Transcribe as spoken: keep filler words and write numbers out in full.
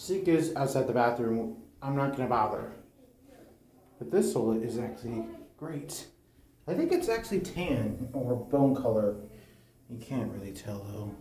Sink is outside the bathroom. I'm not gonna bother. But this toilet is actually great. I think it's actually tan or bone color. You can't really tell though.